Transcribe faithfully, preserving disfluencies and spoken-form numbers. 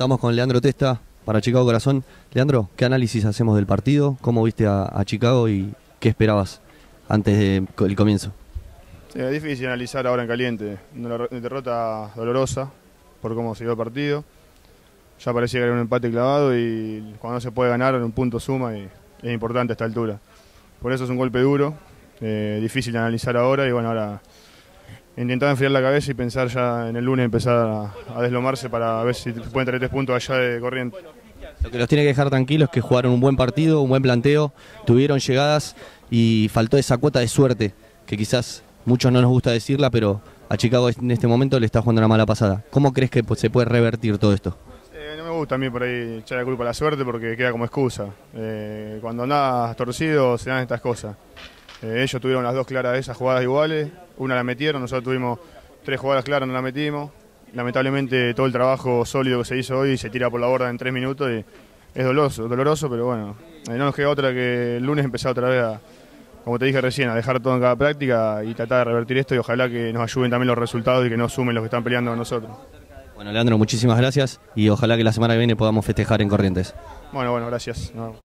Estamos con Leandro Testa para Chicago Corazón. Leandro, ¿qué análisis hacemos del partido? ¿Cómo viste a, a Chicago y qué esperabas antes del comienzo? Sí, es difícil analizar ahora en caliente. Una derrota dolorosa por cómo se dio el partido. Ya parecía que era un empate clavado y cuando no se puede ganar un punto suma y es importante a esta altura. Por eso es un golpe duro, eh, difícil de analizar ahora y bueno, ahora intentar enfriar la cabeza y pensar ya en el lunes empezar a, a deslomarse para ver si pueden traer tres puntos allá de Corrientes. Lo que los tiene que dejar tranquilos es que jugaron un buen partido, un buen planteo, tuvieron llegadas y faltó esa cuota de suerte, que quizás muchos no nos gusta decirla, pero a Chicago en este momento le está jugando una mala pasada. ¿Cómo crees que se puede revertir todo esto? Eh, no me gusta a mí por ahí echar la culpa a la suerte porque queda como excusa. Eh, cuando nada torcido se dan estas cosas. Eh, ellos tuvieron las dos claras de esas jugadas iguales, una la metieron, nosotros tuvimos tres jugadas claras, no la metimos. Lamentablemente todo el trabajo sólido que se hizo hoy se tira por la borda en tres minutos y es doloroso, doloroso, pero bueno, eh, no nos queda otra que el lunes empezar otra vez a, como te dije recién, a dejar todo en cada práctica y tratar de revertir esto y ojalá que nos ayuden también los resultados y que no sumen los que están peleando con nosotros. Bueno, Leandro, muchísimas gracias y ojalá que la semana que viene podamos festejar en Corrientes. Bueno, bueno, gracias. No.